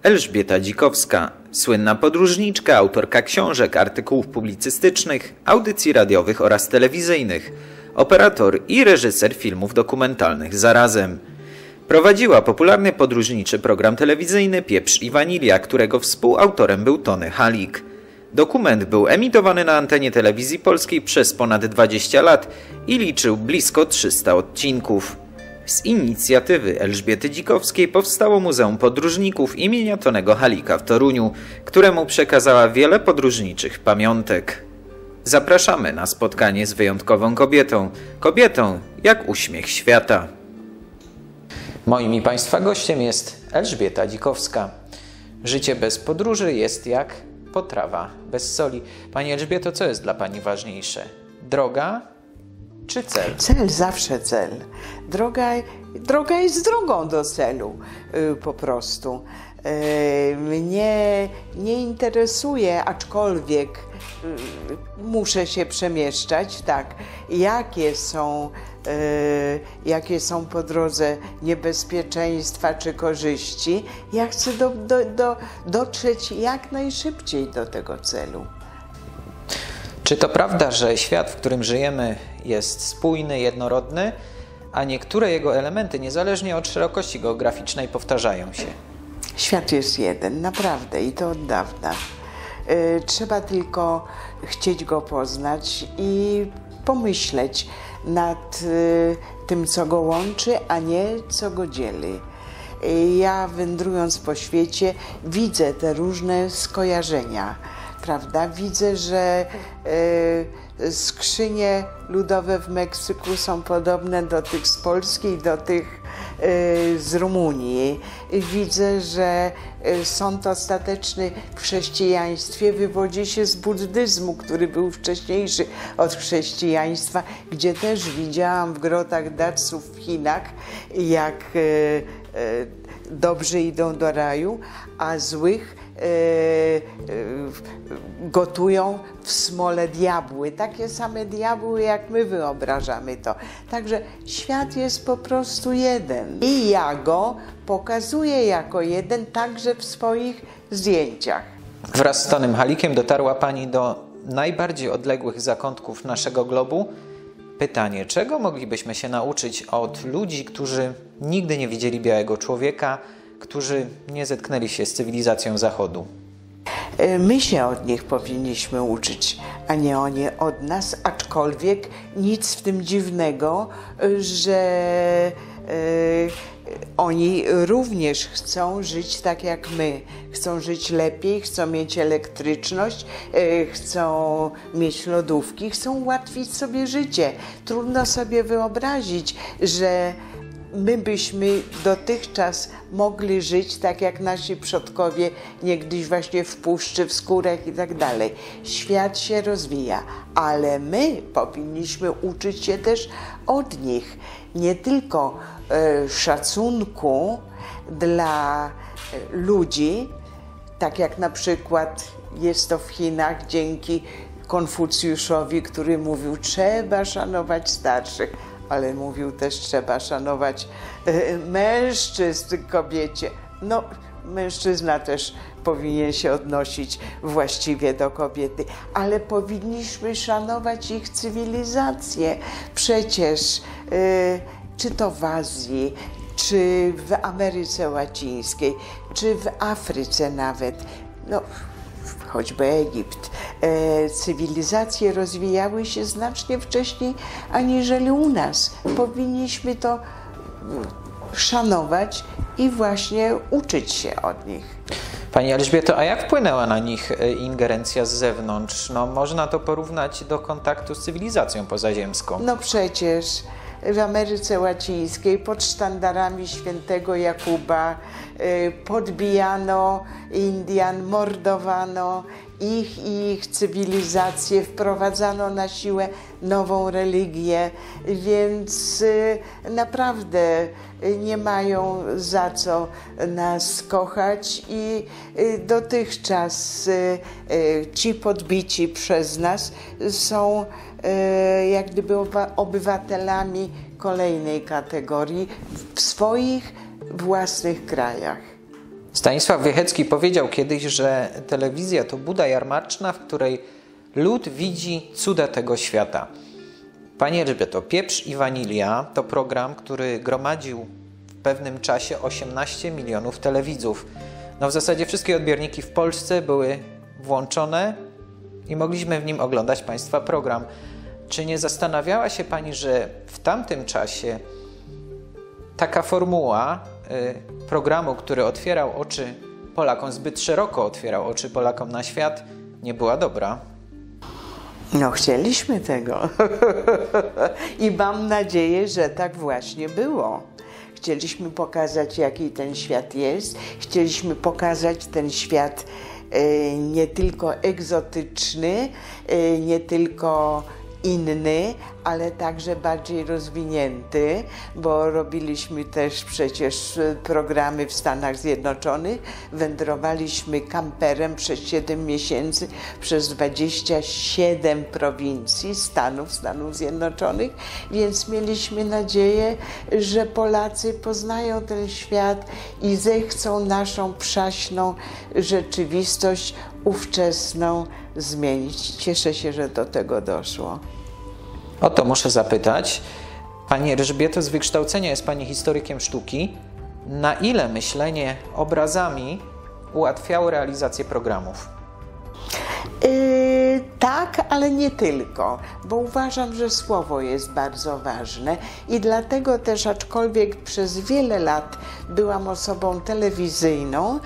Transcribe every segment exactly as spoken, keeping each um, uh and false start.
Elżbieta Dzikowska, słynna podróżniczka, autorka książek, artykułów publicystycznych, audycji radiowych oraz telewizyjnych, operator i reżyser filmów dokumentalnych zarazem. Prowadziła popularny podróżniczy program telewizyjny Pieprz i Wanilia, którego współautorem był Tony Halik. Dokument był emitowany na antenie telewizji polskiej przez ponad dwadzieścia lat i liczył blisko trzysta odcinków. Z inicjatywy Elżbiety Dzikowskiej powstało Muzeum Podróżników imienia Tonego Halika w Toruniu, któremu przekazała wiele podróżniczych pamiątek. Zapraszamy na spotkanie z wyjątkową kobietą, kobietą jak uśmiech świata. Moim i Państwa gościem jest Elżbieta Dzikowska. Życie bez podróży jest jak potrawa bez soli. Pani Elżbieto, co jest dla Pani ważniejsze? Droga czy cel? Cel, zawsze cel. Droga, droga jest drogą do celu, yy, po prostu. Yy, mnie nie interesuje, aczkolwiek yy, muszę się przemieszczać, tak, jakie są, yy, jakie są po drodze niebezpieczeństwa czy korzyści. Ja chcę do, do, do, dotrzeć jak najszybciej do tego celu. Czy to prawda, że świat, w którym żyjemy, jest spójny, jednorodny, a niektóre jego elementy, niezależnie od szerokości geograficznej, powtarzają się? Świat jest jeden, naprawdę, i to od dawna. Yy, trzeba tylko chcieć go poznać i pomyśleć nad yy, tym, co go łączy, a nie co go dzieli. Yy, ja, wędrując po świecie, widzę te różne skojarzenia. Prawda? Widzę, że y, skrzynie ludowe w Meksyku są podobne do tych z Polski i do tych y, z Rumunii. Widzę, że y, sąd ostateczny w chrześcijaństwie wywodzi się z buddyzmu, który był wcześniejszy od chrześcijaństwa, gdzie też widziałam w grotach daców w Chinach, jak y, y, dobrzy idą do raju, a złych Yy, yy, gotują w smole diabły, takie same diabły, jak my wyobrażamy to. Także świat jest po prostu jeden i ja go pokazuję jako jeden także w swoich zdjęciach. Wraz z Tonym Halikiem dotarła Pani do najbardziej odległych zakątków naszego globu. Pytanie, czego moglibyśmy się nauczyć od ludzi, którzy nigdy nie widzieli białego człowieka, którzy nie zetknęli się z cywilizacją Zachodu? My się od nich powinniśmy uczyć, a nie oni od nas, aczkolwiek nic w tym dziwnego, że y, oni również chcą żyć tak jak my. Chcą żyć lepiej, chcą mieć elektryczność, y, chcą mieć lodówki, chcą ułatwić sobie życie. Trudno sobie wyobrazić, że my byśmy dotychczas mogli żyć tak jak nasi przodkowie, niegdyś właśnie w puszczy, w skórach i tak dalej. Świat się rozwija, ale my powinniśmy uczyć się też od nich. Nie tylko e, szacunku dla e, ludzi, tak jak na przykład jest to w Chinach dzięki Konfucjuszowi, który mówił, trzeba szanować starszych. Ale mówił też, trzeba szanować y, mężczyzn kobiecie. No, mężczyzna też powinien się odnosić właściwie do kobiety, ale powinniśmy szanować ich cywilizację. Przecież y, czy to w Azji, czy w Ameryce Łacińskiej, czy w Afryce nawet, no, choćby Egipt, e, cywilizacje rozwijały się znacznie wcześniej aniżeli u nas. Powinniśmy to szanować i właśnie uczyć się od nich. Pani Elżbieto, a jak wpłynęła na nich ingerencja z zewnątrz? No, można to porównać do kontaktu z cywilizacją pozaziemską. No przecież w Ameryce Łacińskiej pod sztandarami świętego Jakuba podbijano Indian, mordowano ich i ich cywilizację, wprowadzano na siłę nową religię, więc naprawdę nie mają za co nas kochać i dotychczas ci podbici przez nas są jak gdyby obywatelami kolejnej kategorii w swoich własnych krajach. Stanisław Wiechecki powiedział kiedyś, że telewizja to buda jarmarczna, w której lud widzi cuda tego świata. Pani Elżbieto, Pieprz i Wanilia to program, który gromadził w pewnym czasie osiemnaście milionów telewidzów. No w zasadzie wszystkie odbiorniki w Polsce były włączone i mogliśmy w nim oglądać Państwa program. Czy nie zastanawiała się Pani, że w tamtym czasie taka formuła y, programu, który otwierał oczy Polakom, zbyt szeroko otwierał oczy Polakom na świat, nie była dobra? No chcieliśmy tego i mam nadzieję, że tak właśnie było. Chcieliśmy pokazać, jaki ten świat jest. Chcieliśmy pokazać ten świat e, nie tylko egzotyczny, e, nie tylko inny, ale także bardziej rozwinięty, bo robiliśmy też przecież programy w Stanach Zjednoczonych. Wędrowaliśmy kamperem przez siedem miesięcy przez dwadzieścia siedem prowincji Stanów, Stanów Zjednoczonych, więc mieliśmy nadzieję, że Polacy poznają ten świat i zechcą naszą przaśną rzeczywistość ówczesną zmienić. Cieszę się, że do tego doszło. O to muszę zapytać. Pani Elżbieto, z wykształcenia jest Pani historykiem sztuki. Na ile myślenie obrazami ułatwiało realizację programów? Yy, tak, ale nie tylko, bo uważam, że słowo jest bardzo ważne i dlatego też, aczkolwiek przez wiele lat byłam osobą telewizyjną,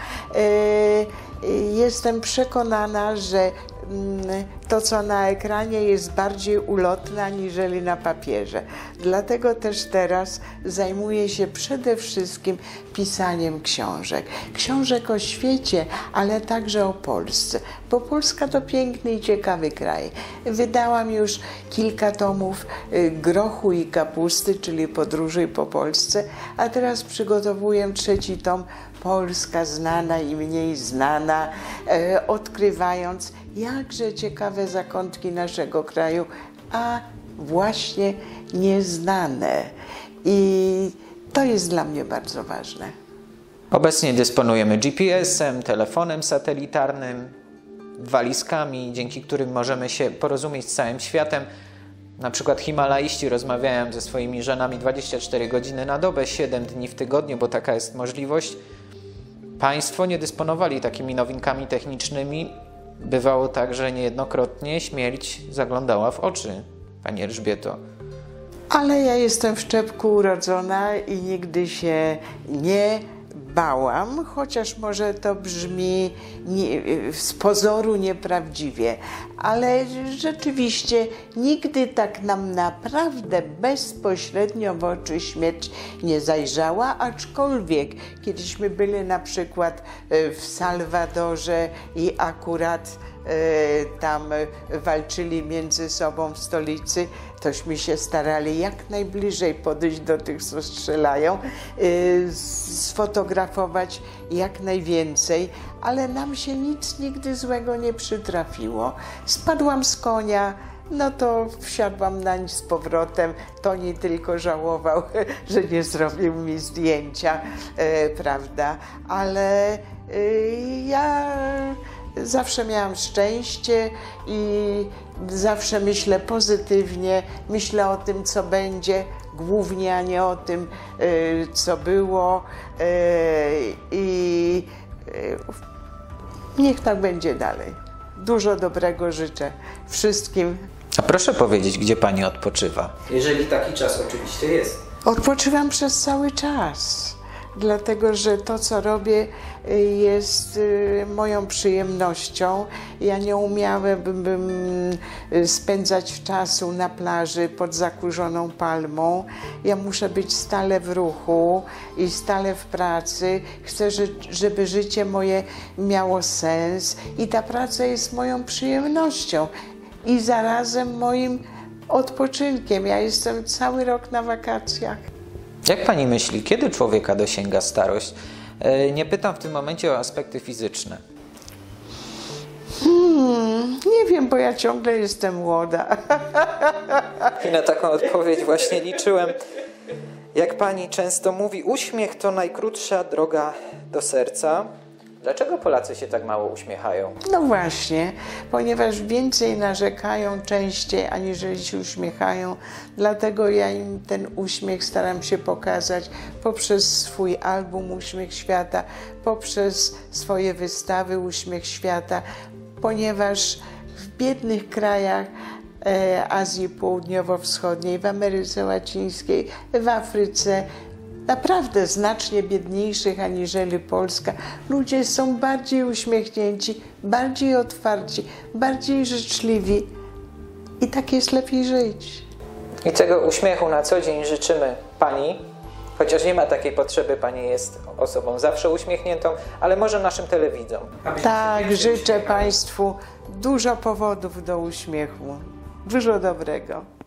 yy, jestem przekonana, że to, co na ekranie, jest bardziej ulotne aniżeli na papierze. Dlatego też teraz zajmuję się przede wszystkim pisaniem książek. Książek o świecie, ale także o Polsce, bo Polska to piękny i ciekawy kraj. Wydałam już kilka tomów Grochu i kapusty, czyli podróży po Polsce, a teraz przygotowuję trzeci tom Polska znana i mniej znana, e, odkrywając jakże ciekawe zakątki naszego kraju, a właśnie nieznane. I to jest dla mnie bardzo ważne. Obecnie dysponujemy G P S-em, telefonem satelitarnym, walizkami, dzięki którym możemy się porozumieć z całym światem. Na przykład himalaiści rozmawiają ze swoimi żonami dwadzieścia cztery godziny na dobę, siedem dni w tygodniu, bo taka jest możliwość. Państwo nie dysponowali takimi nowinkami technicznymi. Bywało tak, że niejednokrotnie śmierć zaglądała w oczy, Pani Elżbieto. Ale ja jestem w Czepku urodzona i nigdy się nie bałam, chociaż może to brzmi nie, z pozoru nieprawdziwie, ale rzeczywiście nigdy tak nam naprawdę bezpośrednio w oczy śmierć nie zajrzała, aczkolwiek kiedyśmy byli na przykład w Salwadorze i akurat tam walczyli między sobą w stolicy, tośmy się starali jak najbliżej podejść do tych, co strzelają, sfotografować jak najwięcej, ale nam się nic nigdy złego nie przytrafiło. Spadłam z konia, no to wsiadłam nań z powrotem. Toni tylko żałował, że nie zrobił mi zdjęcia, prawda, ale ja zawsze miałam szczęście i zawsze myślę pozytywnie, myślę o tym, co będzie, głównie, a nie o tym, co było, i niech tak będzie dalej. Dużo dobrego życzę wszystkim. A proszę powiedzieć, gdzie Pani odpoczywa? Jeżeli taki czas oczywiście jest. Odpoczywam przez cały czas. Dlatego, że to, co robię, jest moją przyjemnością. Ja nie umiałabym spędzać czasu na plaży pod zakurzoną palmą. Ja muszę być stale w ruchu i stale w pracy. Chcę, żeby życie moje miało sens i ta praca jest moją przyjemnością i zarazem moim odpoczynkiem. Ja jestem cały rok na wakacjach. Jak Pani myśli, kiedy człowieka dosięga starość? Nie pytam w tym momencie o aspekty fizyczne. Hmm, nie wiem, bo ja ciągle jestem młoda. I na taką odpowiedź właśnie liczyłem. Jak Pani często mówi, uśmiech to najkrótsza droga do serca. Dlaczego Polacy się tak mało uśmiechają? No właśnie, ponieważ więcej narzekają częściej, aniżeli się uśmiechają, dlatego ja im ten uśmiech staram się pokazać poprzez swój album Uśmiech Świata, poprzez swoje wystawy Uśmiech Świata, ponieważ w biednych krajach e, Azji Południowo-Wschodniej, w Ameryce Łacińskiej, w Afryce, naprawdę znacznie biedniejszych aniżeli Polska, ludzie są bardziej uśmiechnięci, bardziej otwarci, bardziej życzliwi i tak jest lepiej żyć. I tego uśmiechu na co dzień życzymy Pani, chociaż nie ma takiej potrzeby, Pani jest osobą zawsze uśmiechniętą, ale może naszym telewidzom. Tak, życzę Państwu dużo powodów do uśmiechu, dużo dobrego.